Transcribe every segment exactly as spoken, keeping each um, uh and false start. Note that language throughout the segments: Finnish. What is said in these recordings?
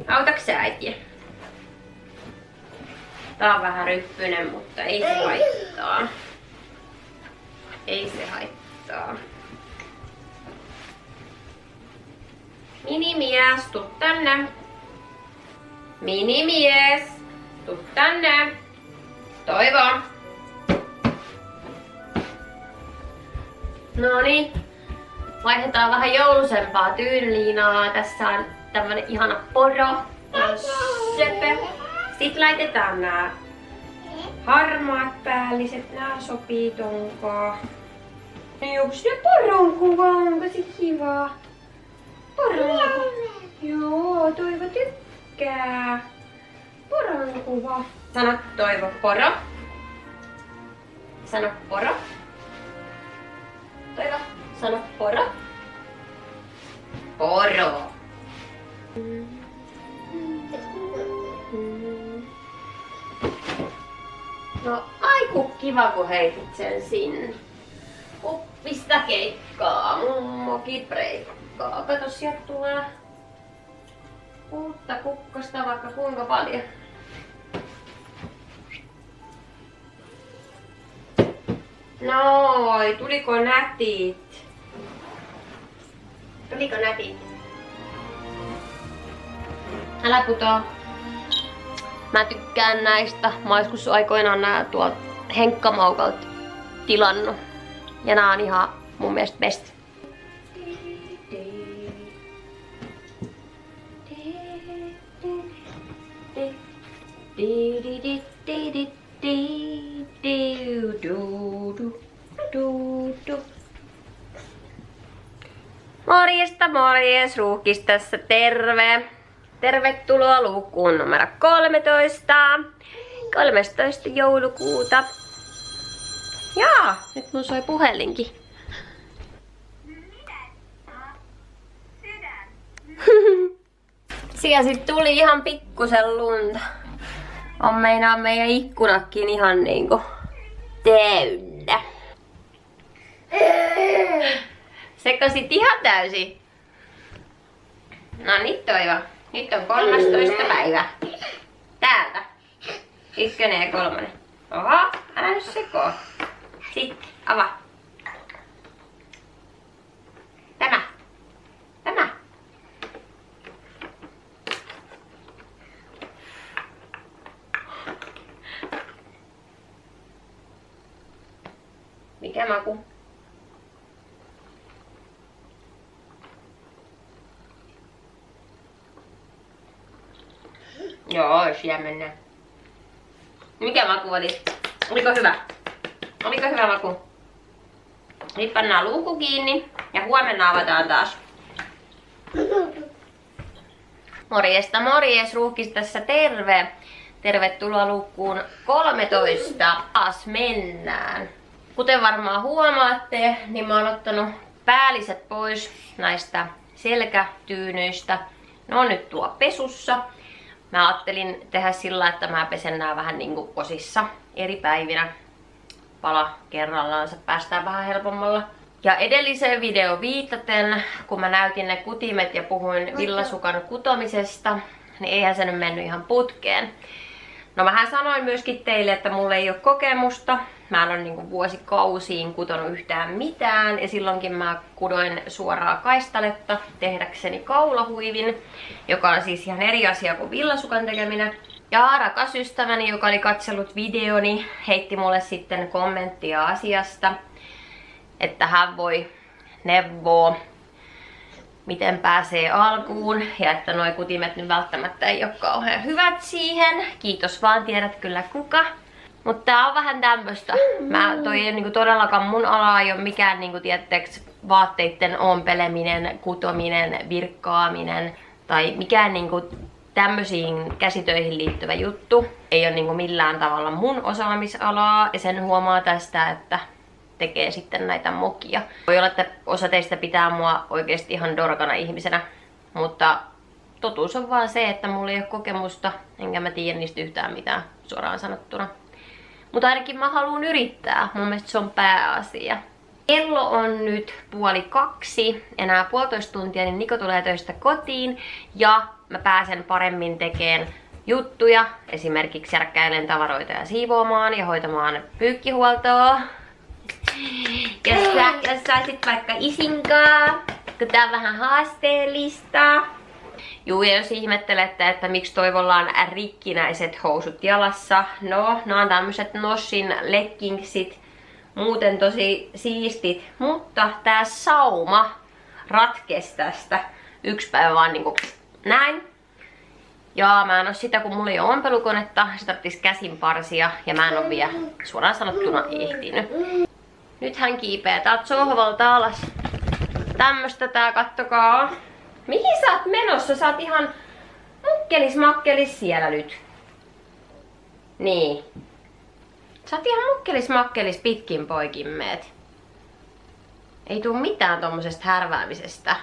Autaks sä äitiä? Tää on vähän ryppynen, mutta ei se haittaa. Ei se haittaa. Minimies, tuu tänne. Minimies, tuu tänne. Toivo. Noniin. Vaihdetaan vähän joulusempaa tyynyliinaa. Tässä on tämmönen ihana poro. Söpö. Sitten laitetaan nää harmaat päälliset. Nää sopii tonkaan. Onks ne poron kuva? Onko se kivaa? Poron kuva. Joo, Toivo tykkää. Poron kuva. Sano Toivo poro. Sano poro. Toivo, sano poro. Poro. No aiku kiva kun heitit sen sinne. Uppista keikkaa, mummokin breikkaa. Kato, sieltä tulee uutta kukkosta vaikka kuinka paljon. Noi, tuliko nätit? Tuliko nätit? Älä putoo. Mä tykkään näistä. Mä oon joskus aikoinaan nää tuolta Henkkamaukalta tilannut. Ja nää on ihan mun mielestä best. Morjesta, morjes, Ruuhkis tässä, terve! Tervetuloa lukuun numero kolmetoista. kolmastoista joulukuuta. Jaa, nyt mun soi puhelinkin. Siellä sit tuli ihan pikkusen lunta. On meinaa meidän ikkunakin ihan niinku täynnä. Sekasit ihan täysin. No niin Toivo. Nyt on kolmastoista päivä. Täältä. Ykkönen ja kolmonen. Oho, älä nyt sekoo. Sitten, avaa. Tämä. Tämä. Mikä maku? Joo, siellä mennään. Mikä maku oli? Oliko hyvä? Oliko hyvä maku? Nyt pannaan luukku kiinni ja huomenna avataan taas. Morjesta morjes, Ruuhkis tässä, terve! Tervetuloa luukkuun kolmetoista. Taas mennään. Kuten varmaan huomaatte, niin mä oon ottanut päälliset pois näistä selkätyynyistä. Ne on nyt tuo pesussa. Mä ajattelin tehdä sillä, että mä pesen nää vähän niinku osissa eri päivinä. Pala kerrallaan, päästään vähän helpommalla. Ja edelliseen videoon viitaten, kun mä näytin ne kutimet ja puhuin villasukan kutomisesta, niin eihän se nyt mennyt ihan putkeen. No mähän sanoin myöskin teille, että mulla ei ole kokemusta. Mä en ole niinku vuosikausiin kutonut yhtään mitään. Ja silloinkin mä kudoin suoraa kaistaletta tehdäkseni kaulahuivin, joka on siis ihan eri asia kuin villasukan tekeminen. Ja rakas ystäväni, joka oli katsellut videoni, heitti mulle sitten kommenttia asiasta, että hän voi neuvoa, miten pääsee alkuun, ja että noi kutimet nyt välttämättä ei ole kauhean hyvät siihen. Kiitos vaan, tiedät kyllä kuka. Mutta tää on vähän tämmöstä. Mä toi ei niinku todellakaan mun ala, ei ole mikään niinku tietteeks vaatteitten ompeleminen, kutominen, virkkaaminen tai mikään niinku tämmöisiin käsitöihin liittyvä juttu. Ei ole niinku millään tavalla mun osaamisalaa, ja sen huomaa tästä, että tekee sitten näitä mokia. Voi olla, että osa teistä pitää mua oikeesti ihan dorkana ihmisenä, mutta totuus on vaan se, että mulla ei ole kokemusta, enkä mä tiedä niistä yhtään mitään suoraan sanottuna. Mutta ainakin mä haluan yrittää, mun mielestä se on pääasia. Kello on nyt puoli kaksi, enää puolitoista tuntia, niin Niko tulee töistä kotiin ja mä pääsen paremmin tekemään juttuja. Esimerkiksi järkkäilen tavaroita ja siivoamaan ja hoitamaan pyykkihuoltoa. Jos sä, jos saisit vaikka isinkaa, kun tää on vähän haasteellista. Juu, ja jos ihmettelette, että miksi Toivolla on rikkinäiset housut jalassa. No, nää on tämmöset Nossin leggingsit. Muuten tosi siistit. Mutta tää sauma ratkesi tästä yksi päivä vaan niinku näin. Ja mä en oo sitä, kun mulla ei oo ompelukonetta. Se tarvitsisi käsin parsia ja mä en oo vielä suoraan sanottuna ehtinyt. Nyt hän kiipee täältä sohvalta alas. Tämmöstä tää, kattokaa. Mihin sä oot menossa? Sä oot ihan mukkelis makkelis siellä nyt. Niin. Sä oot ihan mukkelis makkelis pitkin poikin meet. Ei tuu mitään tommosesta härväämisestä.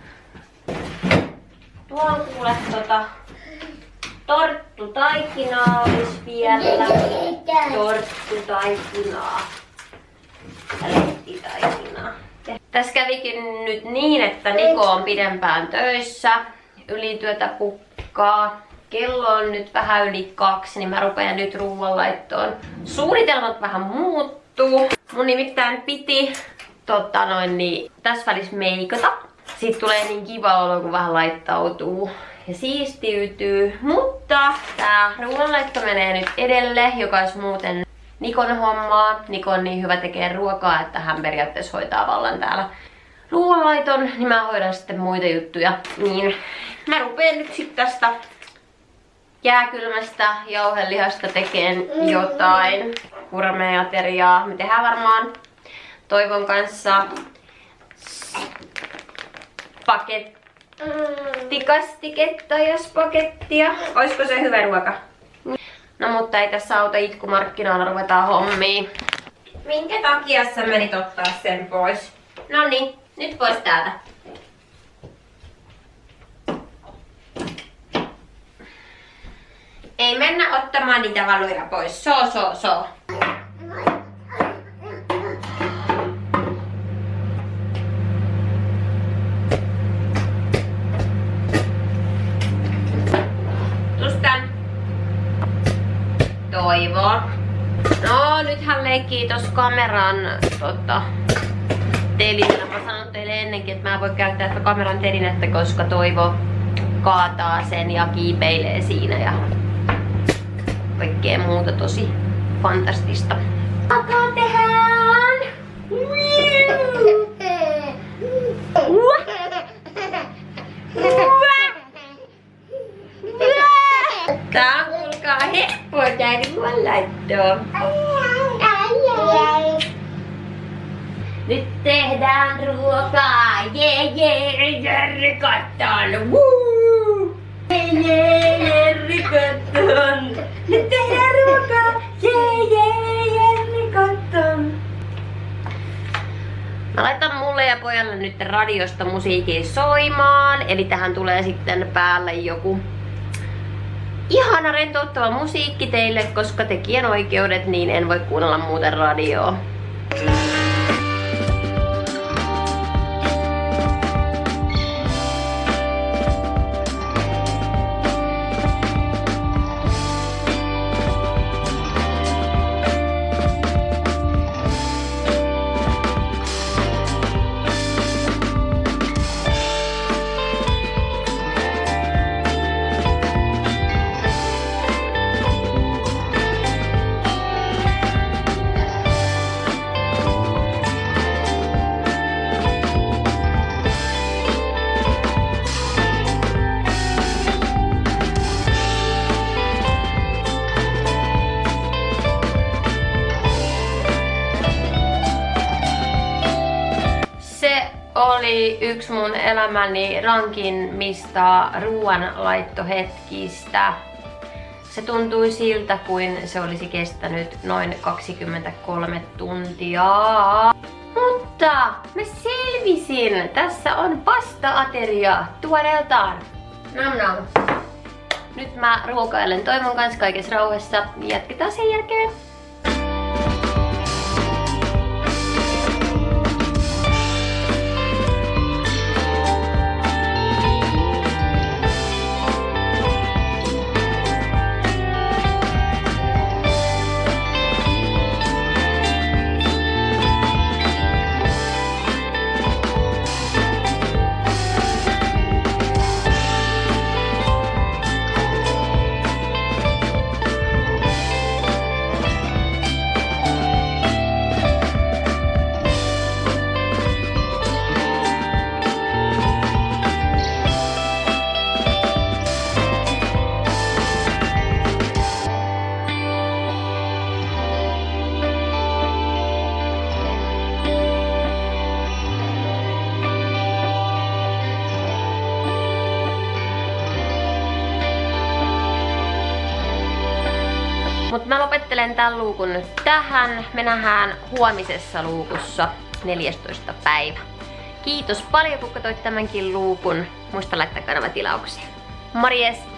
Tuolla on kuule tota torttutaikinaa olis vielä. Torttutaikinaa. Lehtitaikinaa. Tässä kävikin nyt niin, että Niko on pidempään töissä. Ylityötä pukkaa. Kello on nyt vähän yli kaksi, niin mä rupean nyt ruoanlaittoon. Suunnitelmat vähän muuttuu. Mun nimittäin piti tota noin, niin, tässä välissä meikata. Siitä tulee niin kiva olo, kun vähän laittautuu ja siistiytyy. Mutta tää ruoanlaitto menee nyt edelle, joka olisi muuten Nikon hommaa. Niko on niin hyvä tekee ruokaa, että hän periaatteessa hoitaa vallan täällä ruoanlaiton, niin mä hoidan sitten muita juttuja. Niin mä rupeen nyt sit tästä jääkylmästä jauhelihasta tekeen jotain gourmet-ateriaa. Me tehdään varmaan Toivon kanssa pakettikastiketta ja spagettia. Oisko se hyvä ruoka? No mutta ei tässä auta itkumarkkinoilla, ruvetaan hommiin. Minkä takia sä menit ottaa sen pois? Noniin, nyt pois täältä. Ei mennä ottamaan niitä valoja pois. So, so, so. Tustan. Toivo. No, nyt hän leikkii tossa kameran tota, telinä. Mä sanon teille ennenkin, että mä en voi käyttää tätä kameran telinettä, koska Toivo kaataa sen ja kiipeilee siinä ja kaikkea muuta tosi fantastista. Alkaa tehdään! Tää on kuulkaa heppoa tää ruoanlaittoa. Nyt tehdään ruokaa! Jee jee, Jerry Cotton! Woo! Jee jee, Jerry Cotton! Nyt tehdään ruokaa! Jee jee, Jerry Cotton! Mä laitan mulle ja pojalle nyt radiosta musiikin soimaan. Eli tähän tulee sitten päälle joku ihana rentouttava musiikki teille, koska tekijänoikeudet, niin en voi kuunnella muuten radioa. Oli yksi mun elämäni rankimmista ruoanlaittohetkistä. Se tuntui siltä, kuin se olisi kestänyt noin kaksikymmentäkolme tuntia. Mutta mä selvisin! Tässä on pasta-ateria tuoreeltaan. Nam nam. Nyt mä ruokailen Toivon kanssa kaikessa rauhassa. Jatketaan sen jälkeen. Mutta mä lopettelen tämän luukun nyt tähän. Me nähdään huomisessa luukussa neljästoista päivä. Kiitos paljon kun katsoit tämänkin luukun. Muista laittaa kanava tilaukseen. Morjes!